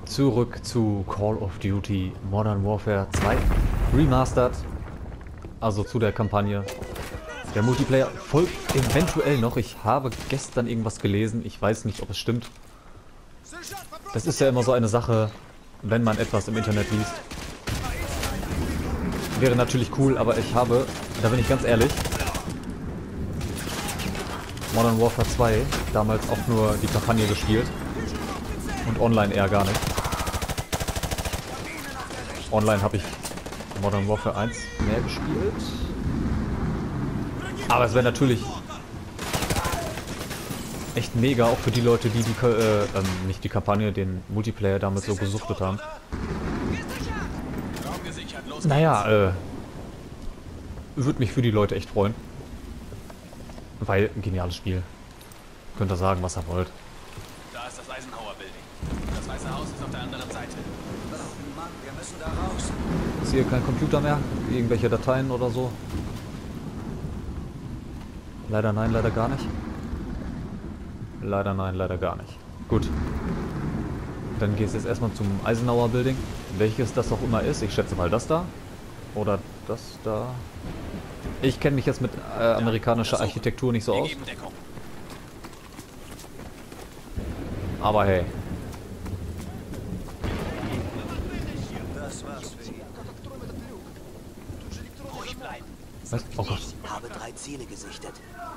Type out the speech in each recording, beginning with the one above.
Zurück zu Call of Duty Modern Warfare 2 Remastered, also zu der Kampagne. Der Multiplayer folgt eventuell noch. Ich habe gestern irgendwas gelesen, ich weiß nicht, ob es stimmt. Das ist ja immer so eine Sache, wenn man etwas im Internet liest. Wäre natürlich cool, aber ich habe, da bin ich ganz ehrlich, Modern Warfare 2 damals auch nur die Kampagne gespielt und online eher gar nicht. Online habe ich Modern Warfare 1 mehr gespielt. Aber es wäre natürlich echt mega, auch für die Leute, die nicht die Kampagne, den Multiplayer damit so gesuchtet haben. Naja, würde mich für die Leute echt freuen. Weil, ein geniales Spiel. Könnt ihr sagen, was ihr wollt. Da ist das Eisenhower Building. Das Weiße Haus ist auf der anderen Seite. Mann, wir müssen da raus. Ist hier kein Computer mehr? Irgendwelche Dateien oder so? Leider nein, leider gar nicht. Leider nein, leider gar nicht. Gut. Dann geht es jetzt erstmal zum Eisenhower Building. Welches das auch immer ist. Ich schätze mal das da. Oder das da. Ich kenne mich jetzt mit amerikanischer Architektur nicht so aus. Aber hey. Das war's für ihn. Ruhig bleiben. Was? Oh Gott. Habe 3 Ziele gesichtet.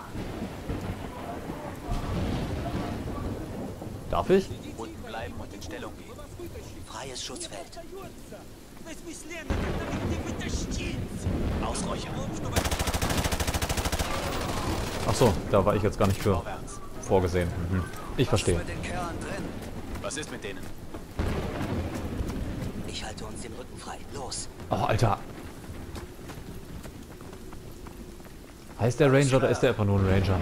Darf ich? Unten bleiben und in Stellung gehen. Freies Schutzfeld. Ausräuchern. Ach so, da war ich jetzt gar nicht für Vorwärts. vorgesehen. Mhm. Ich verstehe. Was ist mit den Kerlen drin? Was ist mit denen? Ich halte uns den Rücken frei. Los. Oh, Alter. Heißt der Ranger oder ist der einfach nur ein Ranger?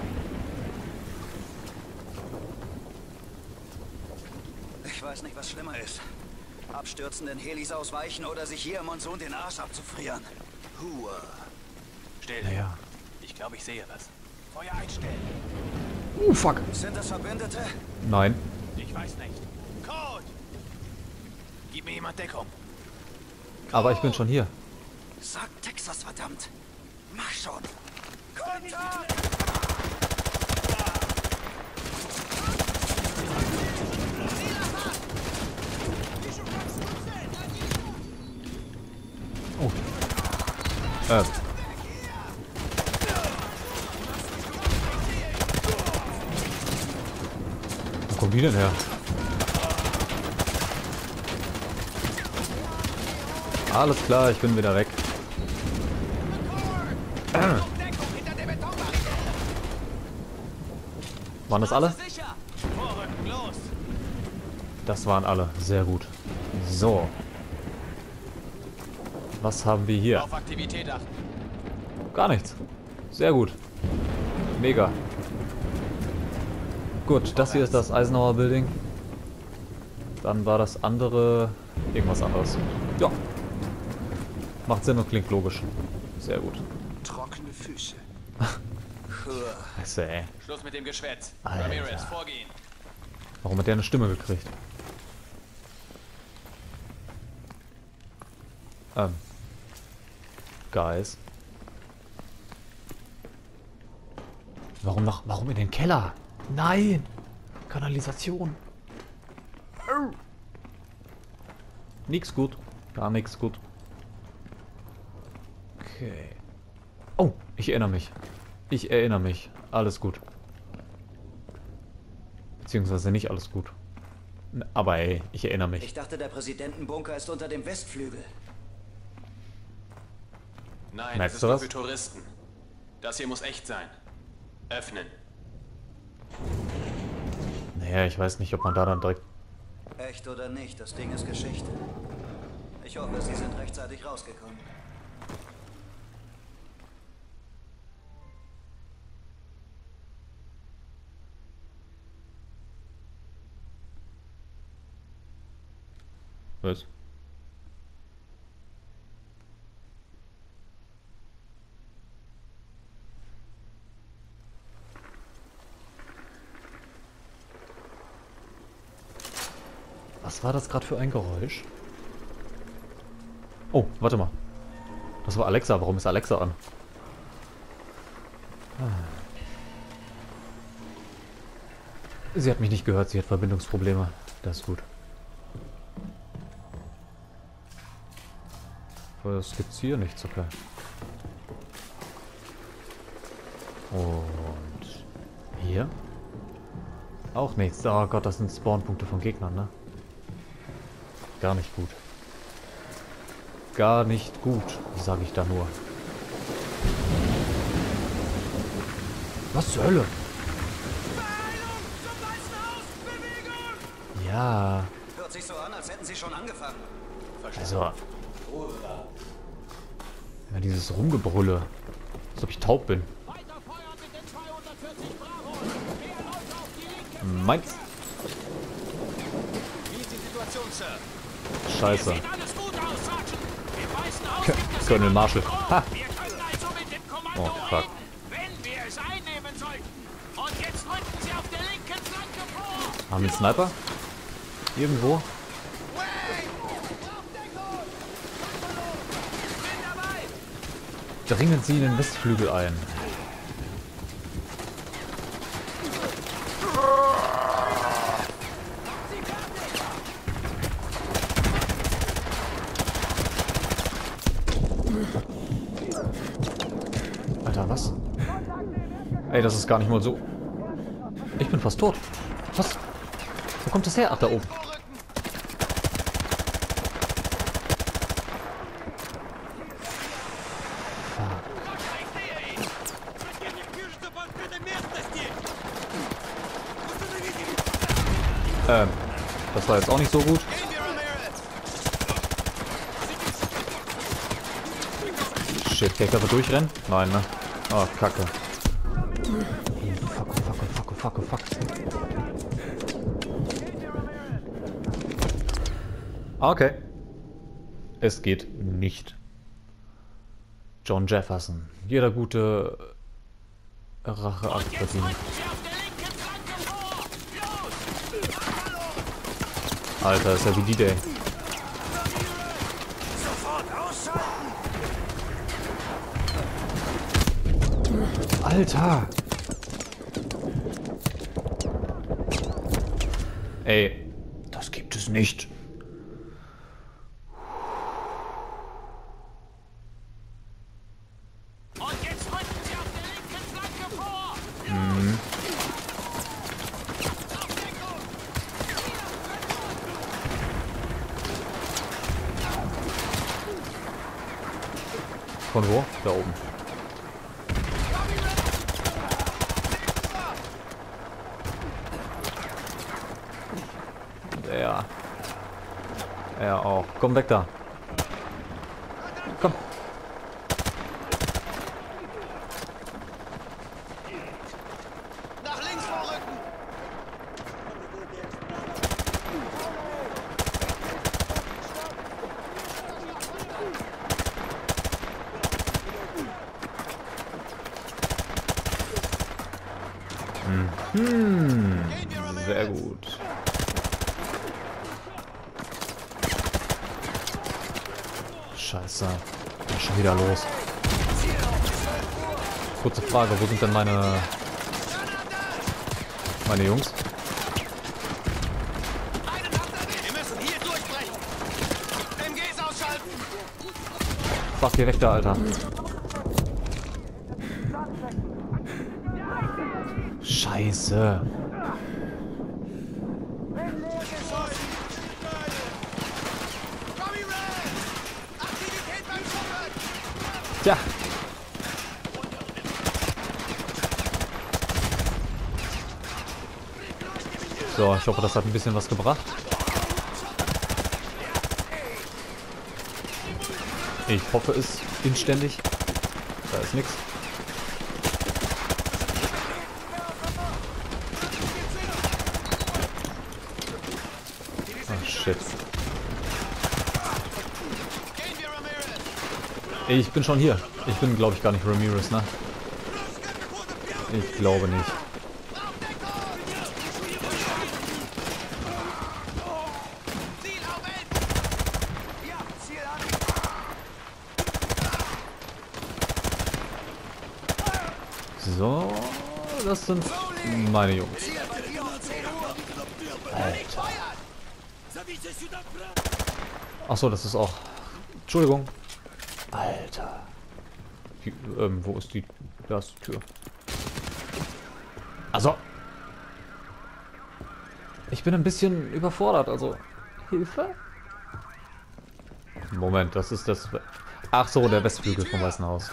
Ich weiß nicht, was schlimmer ist. Abstürzenden Helis ausweichen oder sich hier im Monsun den Arsch abzufrieren. Hua. Still. Naja. Ich glaube, ich sehe was. Feuer einstellen. Fuck. Sind das Verbündete? Nein. Ich weiß nicht. Code! Gib mir jemand Deckung. Aber ich bin schon hier. Sag Texas, verdammt. Mach schon. Kontakt! Oh. Wo kommen die denn her? Alles klar, ich bin wieder weg. Waren das alle? Sicher! Vorrücken, los! Das waren alle. Sehr gut. So. Was haben wir hier? Auf Aktivität achten. Gar nichts. Sehr gut. Mega. Gut, das hier ist das Eisenhower Building. Dann war das andere irgendwas anderes. Ja. Macht Sinn und klingt logisch. Sehr gut. Trockene Füße. Scheiße, ey. Schluss mit dem Geschwätz. Alter. Ramirez, vorgehen. Warum hat der eine Stimme gekriegt? Guys. Warum in den Keller? Nein! Kanalisation. Nix gut. Gar nichts gut. Okay. Oh, ich erinnere mich. Ich erinnere mich. Alles gut. Beziehungsweise nicht alles gut. Aber ey, ich erinnere mich. Ich dachte, der Präsidentenbunker ist unter dem Westflügel. Nein, Merkst das ist du nur was? für Touristen. Das hier muss echt sein. Öffnen. Naja, ich weiß nicht, ob man da dann direkt... Echt oder nicht, das Ding ist Geschichte. Ich hoffe, Sie sind rechtzeitig rausgekommen. Was? Was war das gerade für ein Geräusch? Oh, warte mal. Das war Alexa. Warum ist Alexa an? Sie hat mich nicht gehört. Sie hat Verbindungsprobleme. Das ist gut. Was gibt's hier? Nichts, okay. Und hier? Auch nichts. Oh Gott, das sind Spawnpunkte von Gegnern, ne? Gar nicht gut. Gar nicht gut, sage ich da nur. Was zur Hölle? Ja. Hört sich so an, als hätten sie schon angefangen. Also. Ja, dieses Rumgebrülle. Als ob ich taub bin. Meins. Wie ist die Situation, Sir? Scheiße. Sieht alles gut aus, Sergeant. Wir weisen aus, Colonel Marshall. Ha. Wir können also mit dem Kommando Oh, fuck. reden, wenn wir es einnehmen sollten. Und jetzt rücken Sie auf der linken Flanke vor. Haben wir einen Sniper? Irgendwo? Dringen Sie in den Westflügel ein. Alter, was? Ey, das ist gar nicht mal so. Ich bin fast tot. Was? Wo kommt das her? Ach, da oben. Das war jetzt auch nicht so gut. Shit, der kann da durchrennen? Nein, ne? Oh, Kacke. Fuck, oh, fuck, oh, fuck, oh, fuck, oh, fuck. Okay. Es geht nicht. John Jefferson. Jeder gute Racheakt verdient. Alter, ist ja wie die Day. Alter! Ey, das gibt es nicht. Und jetzt rücken Sie auf der linken Flanke vor. Von wo? Da oben. Ja. Er auch. Komm weg da. Komm. Nach links vorrücken! Sehr gut. Scheiße. Was ist schon wieder los? Kurze Frage, wo sind denn meine Jungs? Wir müssen hier durchbrechen! MGs ausschalten! Fuck, geh weg da, Alter. Scheiße. Tja. So, ich hoffe, das hat ein bisschen was gebracht. Ich hoffe es inständig. Da ist nichts. Ah, shit. Ich bin schon hier. Ich bin, glaube ich, gar nicht Ramirez, ne? Ich glaube nicht. So, das sind meine Jungs. Alter. Achso, das ist auch... Entschuldigung. Alter. Die, wo ist die... Da ist die Tür. Also... Ich bin ein bisschen überfordert, also... Hilfe? Moment, das ist das... Ach so, der Westflügel vom Weißen Haus.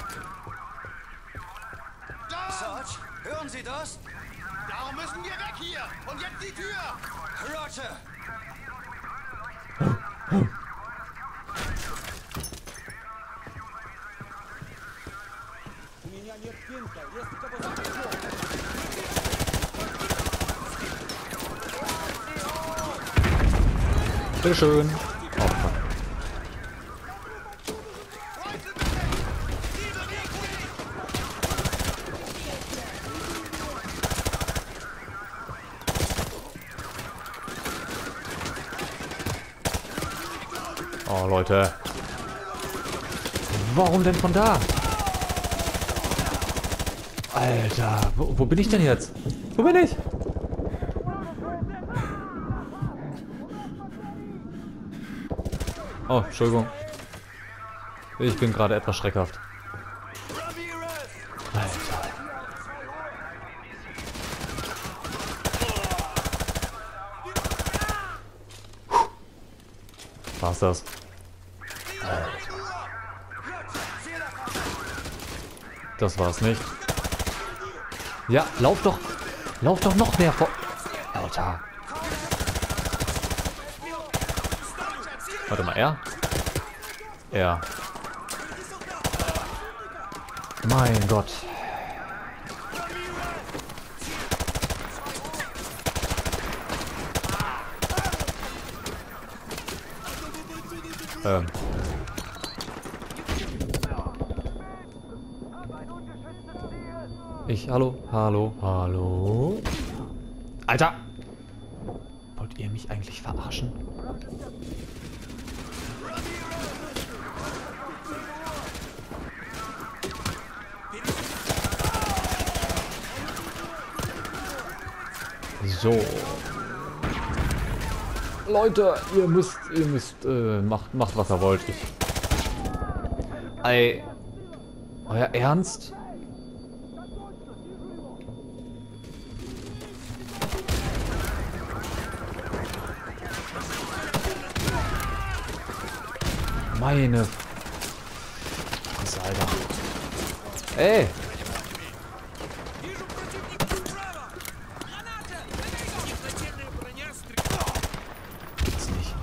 Sarge, hören Sie das? Darum müssen wir weg hier! Und jetzt die Tür! Roger! Bitteschön. Oh, fuck. Oh, Leute. Warum denn von da? Alter, wo bin ich denn jetzt? Wo bin ich? Oh, Entschuldigung. Ich bin gerade etwas schreckhaft. Alter. War's das? Alter. Das war's nicht. Ja, lauf doch noch mehr vor. Alter. Warte mal, er. Mein Gott. Hallo. Alter! Wollt ihr mich eigentlich verarschen? So. Leute, ihr müsst, macht was ihr wollt. Ey. Euer Ernst? Meine Fresse, Alter. Ey! Gibt's nicht.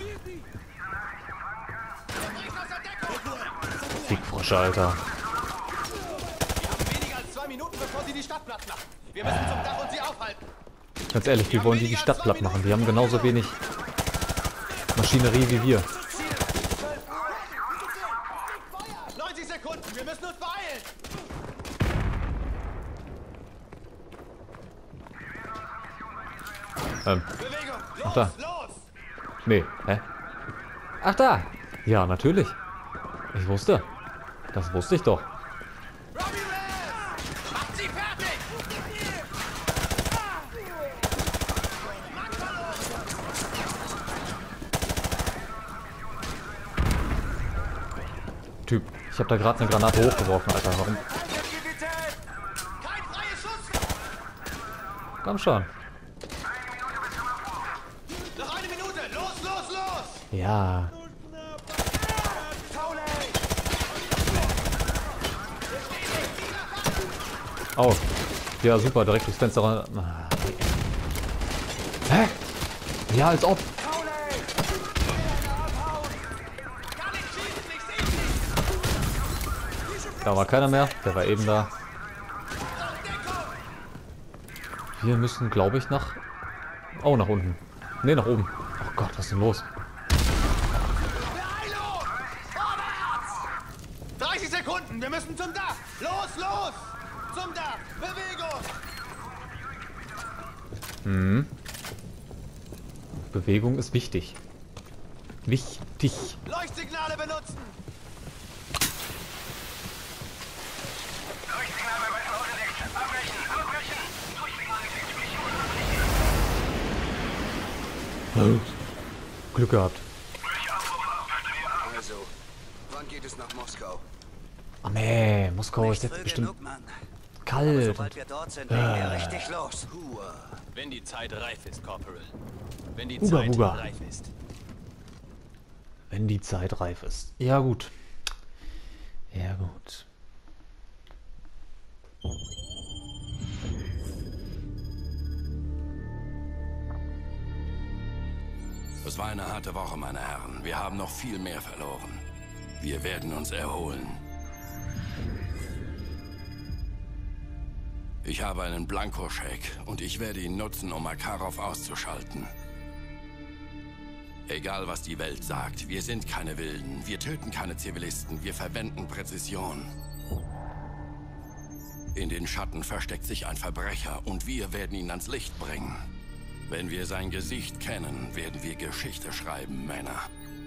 Fickfrosche, Alter. Wir haben weniger als 2 Minuten, bevor sie die Stadt platt machen. Wir müssen zum Dach und sie aufhalten. Ganz ehrlich, wie wollen die Stadt platt machen? Die haben genauso wenig Maschinerie wie wir. 90 Sekunden, wir müssen uns beeilen. Bewegung, los, da. los. Nee, hä? Ach da! Ja, natürlich. Ich wusste. Das wusste ich doch. Macht sie fertig. Typ, ich habe da gerade eine Granate hochgeworfen, Alter. Warum? Kein freies Schuss. Komm schon. Noch eine Minute. Los, los, los. Ja. Oh. Ja, super, direkt durchs Fenster rein. Ah. Hä? Ja, als ob. Da war keiner mehr, der war eben da. Wir müssen, glaube ich, nach... Oh, nach unten. Ne, nach oben. Oh Gott, was ist denn los? 30 Sekunden, wir müssen zum Dach. Los, los. Zum Dach. Bewegung. Bewegung ist wichtig. Wichtig. Leuchtsignale benutzen. Glück gehabt. Also, wann geht es nach Moskau? Oh nee, Moskau ist Nicht jetzt früh bestimmt genug, Mann. Aber kalt. sobald wir dort sind, legen wir richtig los. Hua. Wenn die Zeit reif ist, Corporal. Wenn die Uga, Zeit Uga. reif ist. Wenn die Zeit reif ist. Ja gut. Ja gut. Es war eine harte Woche, meine Herren. Wir haben noch viel mehr verloren. Wir werden uns erholen. Ich habe einen Blankoscheck und ich werde ihn nutzen, um Makarov auszuschalten. Egal, was die Welt sagt, wir sind keine Wilden. Wir töten keine Zivilisten. Wir verwenden Präzision. In den Schatten versteckt sich ein Verbrecher und wir werden ihn ans Licht bringen. Wenn wir sein Gesicht kennen, werden wir Geschichte schreiben, Männer.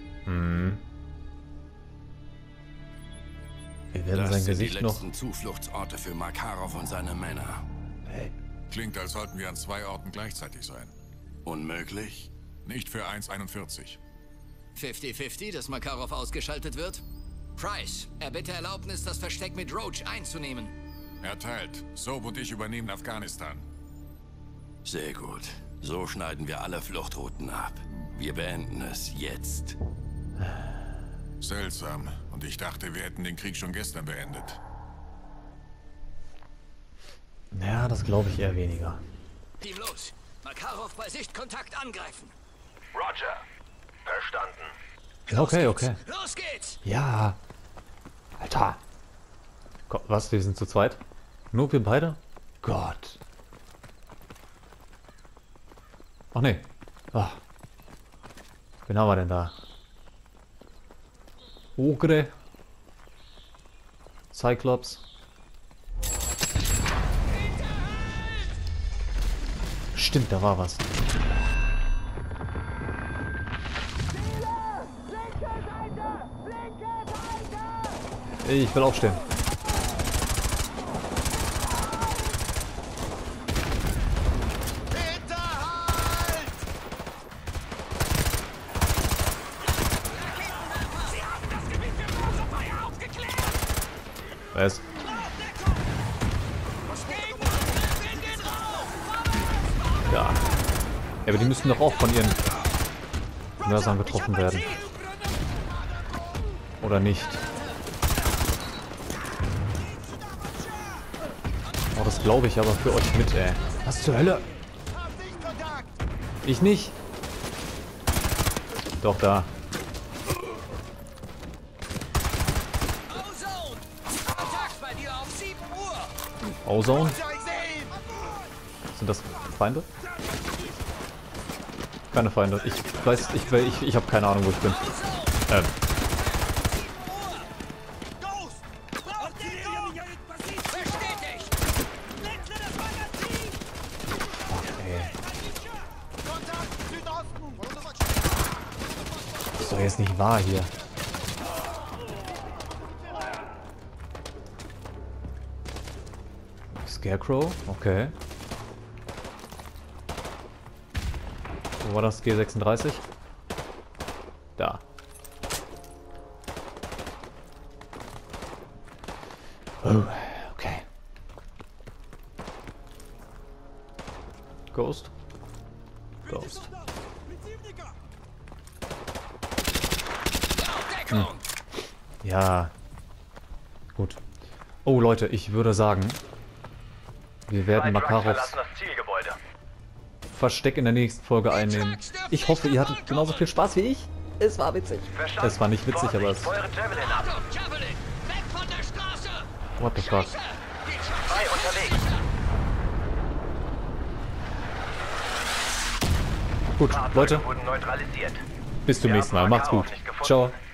Wir werden Das sein sind die Gesicht noch... letzten Zufluchtsorte für Makarov und seine Männer. Hey. Klingt, als sollten wir an 2 Orten gleichzeitig sein. Unmöglich? Nicht für 1,41. 50-50, dass Makarov ausgeschaltet wird? Price, erbitte Erlaubnis, das Versteck mit Roach einzunehmen. Erteilt. Soap und ich übernehmen Afghanistan. Sehr gut. So schneiden wir alle Fluchtrouten ab. Wir beenden es jetzt. Seltsam. Und ich dachte, wir hätten den Krieg schon gestern beendet. Ja, das glaube ich eher weniger. Team los! Makarov bei Sichtkontakt angreifen! Roger. Verstanden. Okay, okay. Los geht's! Ja. Alter. Gott, was? Wir sind zu zweit? Nur wir beide? Gott. Ach nee. Ach. Wen haben wir denn da? Ogre. Cyclops. Stimmt, da war was. Ich will aufstehen. Was? Ja. Ja, aber die müssten doch auch von ihren Mörsern getroffen werden. Oder nicht? Oh, das glaube ich aber für euch mit, ey. Was zur Hölle? Ich nicht. Doch, da. Ozone? Sind das Feinde? Keine Feinde. Ich weiß, ich habe keine Ahnung, wo ich bin. Das ist doch jetzt nicht wahr hier. Scarecrow, okay. Wo war das? G36? Da. Oh, okay. Ghost? Ghost. Ja. Gut. Oh Leute, ich würde sagen, wir werden Makarovs Versteck in der nächsten Folge einnehmen. Ich hoffe, ihr hattet genauso viel Spaß wie ich. Es war witzig. Es war nicht witzig, aber es... What the fuck? Gut, Leute. Bis zum nächsten Mal. Macht's gut. Ciao.